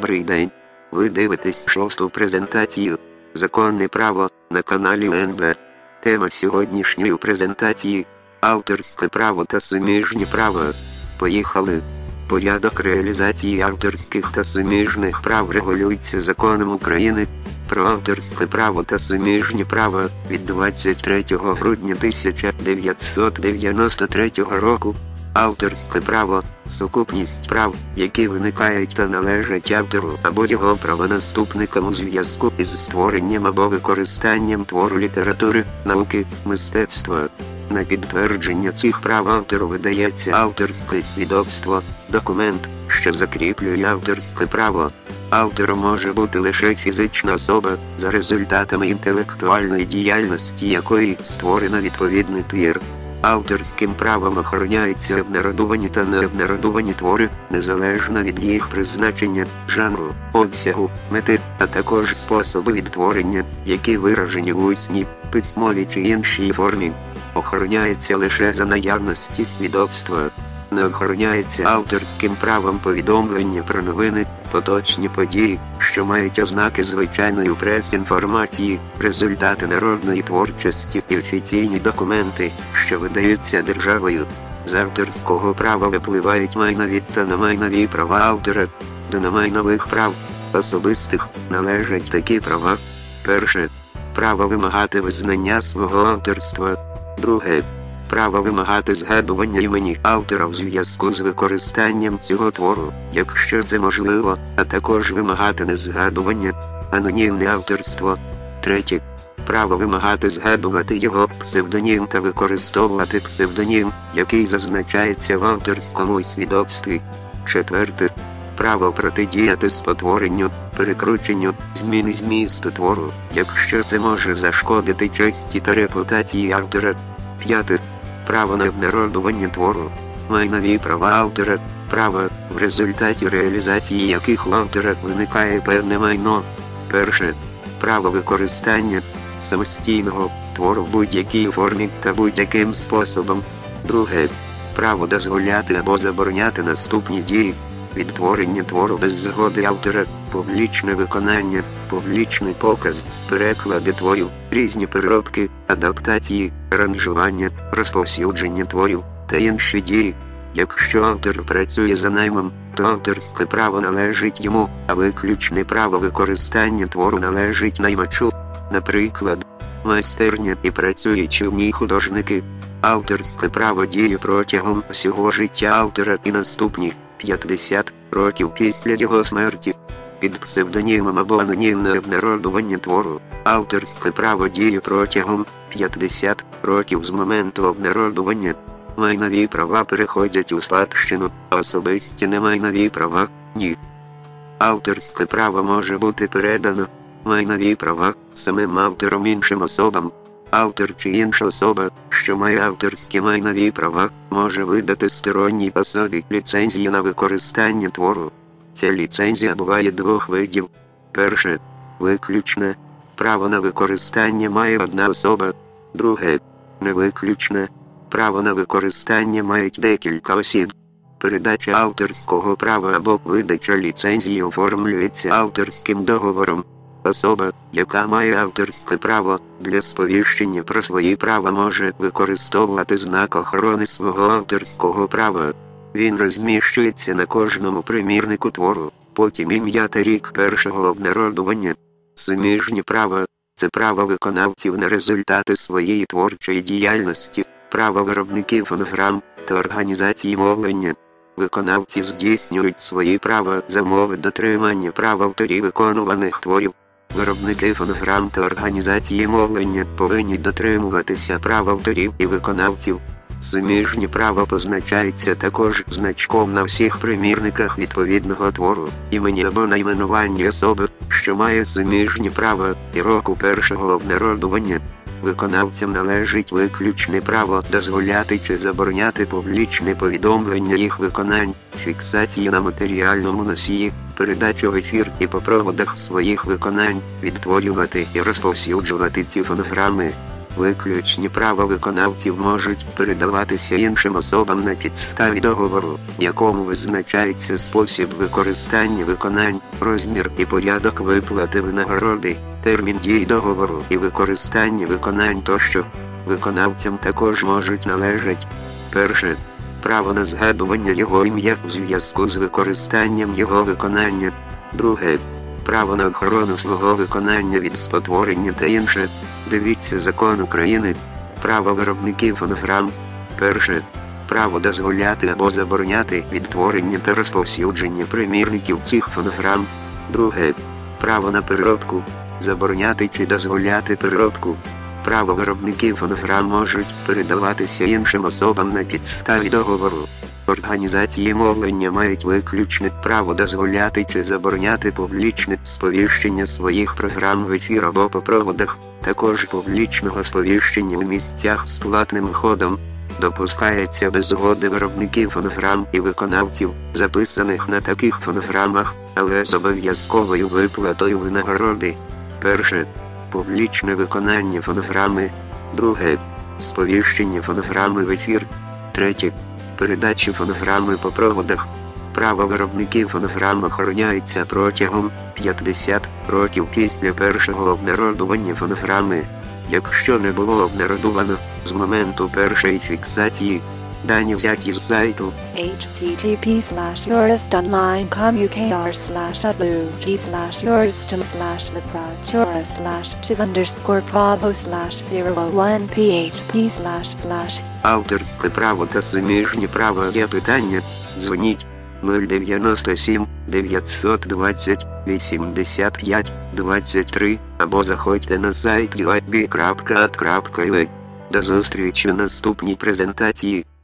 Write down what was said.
Добрий день. Ви дивитесь 6-ту презентацію «Законне право» на каналі НБ. Тема сьогоднішньої презентації – авторське право та суміжні права. Поїхали! Порядок реалізації авторських та суміжних прав регулюється Законом України про авторське право та суміжні права від 23 грудня 1993 року. Авторське право – сукупність прав, які виникають та належать автору або його правонаступникам у зв'язку із створенням або використанням твору літератури, науки, мистецтва. На підтвердження цих прав автору видається авторське свідоцтво, документ, що закріплює авторське право. Автором може бути лише фізична особа, за результатами інтелектуальної діяльності якої створено відповідний твір. Авторським правом охороняються обнародовані та необнародовані твори, незалежно від їх призначення, жанру, обсягу, мети, а також способи відтворення, які виражені в усній, письмовій чи іншій формі. Охороняється лише за наявності свідоцтва. Не охороняється авторським правом повідомлення про новини, поточні події, що мають ознаки звичайної прес-інформації, результати народної творчості і офіційні документи, що видаються державою. З авторського права випливають майнові та немайнові права автора. До немайнових прав, особистих, належать такі права. Перше. Право вимагати визнання свого авторства. Друге. Право вимагати згадування імені автора в зв'язку з використанням цього твору, якщо це можливо, а також вимагати незгадування, анонімне авторство. Третє. Право вимагати згадувати його псевдонім та використовувати псевдонім, який зазначається в авторському свідоцтві. Четверте. Право протидіяти спотворенню, перекрученню, зміни змісту твору, якщо це може зашкодити честі та репутації автора. П'яте. Право на обнародування твору. Майнові права автора, права, в результаті реалізації яких у автора виникає певне майно. Перше. Право використання самостійного твору в будь-якій формі та будь-яким способом. Друге. Право дозволяти або забороняти наступні дії. Відтворення твору без згоди автора, публічне виконання, публічний показ, переклади творів, різні переробки, адаптації, аранжування, розповсюдження творів та інші дії. Якщо автор працює за наймом, то авторське право належить йому, а виключне право використання твору належить наймачу. Наприклад, майстерня і працюючи в ній художники. Авторське право діє протягом всього життя автора і наступні 50 років після його смерті. Під псевдонімом або анонімне обнародування твору. Авторське право діє протягом 50 років з моменту обнародування. Майнові права переходять у спадщину, а особисті немайнові права – ні. Авторське право може бути передано, майнові права, самим автором іншим особам. Автор чи інша особа, що має авторські майнові права, може видати сторонній особі ліцензію на використання твору. Ця ліцензія буває двох видів. Перше. Виключне. Право на використання має одна особа. Друге. Невиключне. Право на використання мають декілька осіб. Передача авторського права або видача ліцензії оформлюється авторським договором. Особа, яка має авторське право, для сповіщення про свої права може використовувати знак охорони свого авторського права. Він розміщується на кожному примірнику твору, потім ім'я та рік першого обнародування. Суміжні права – це право виконавців на результати своєї творчої діяльності, право виробників фонограм та організації мовлення. Виконавці здійснюють свої права за умови дотримання прав авторів виконуваних творів. Виробники фонограм та організації мовлення повинні дотримуватися прав авторів і виконавців. Суміжні права позначаються також значком на всіх примірниках відповідного твору, імені або найменуванні особи, що має суміжні права, і року першого обнародування. Виконавцям належить виключне право дозволяти чи забороняти публічне повідомлення їх виконань, фіксацію на матеріальному носії, передачу в ефір і по проводах своїх виконань, відтворювати і розповсюджувати ці фонограми. Виключні права виконавців можуть передаватися іншим особам на підставі договору, якому визначається спосіб використання виконань, розмір і порядок виплати винагороди, термін дії договору і використання виконань тощо. Виконавцям також можуть належати: перше, право на згадування його ім'я в зв'язку з використанням його виконання; друге, право на охорону свого виконання від спотворення та інше. Дивіться Закон України «Право виробників фонограм». Перше, право дозволяти або забороняти відтворення та розповсюдження примірників цих фонограм. Друге, право на переробку, забороняти чи дозволяти переробку. Право виробників фонограм можуть передаватися іншим особам на підставі договору. Організації мовлення мають виключне право дозволяти чи забороняти публічне сповіщення своїх програм в ефір або по проводах, також публічного сповіщення в місцях з платним входом. Допускається без згоди виробників фонограм і виконавців, записаних на таких фонограмах, але з обов'язковою виплатою винагороди. Перше, публічне виконання фонограми. Друге, сповіщення фонограми в ефір. Третє, передачі фонограми по проводах. Право виробників фонограм охороняється протягом 50 років після першого обнародування фонограми. Якщо не було обнародовано з моменту першої фіксації, дані взяті з сайту https://urst.online.com/uk/urs/lepra/tour/7_ph/p/. Авторське право та суміжні права. Є питання? Дзвоніть 097 920 85 23 або заходьте на сайт uib.at.ua. До зустрічі в наступній презентації.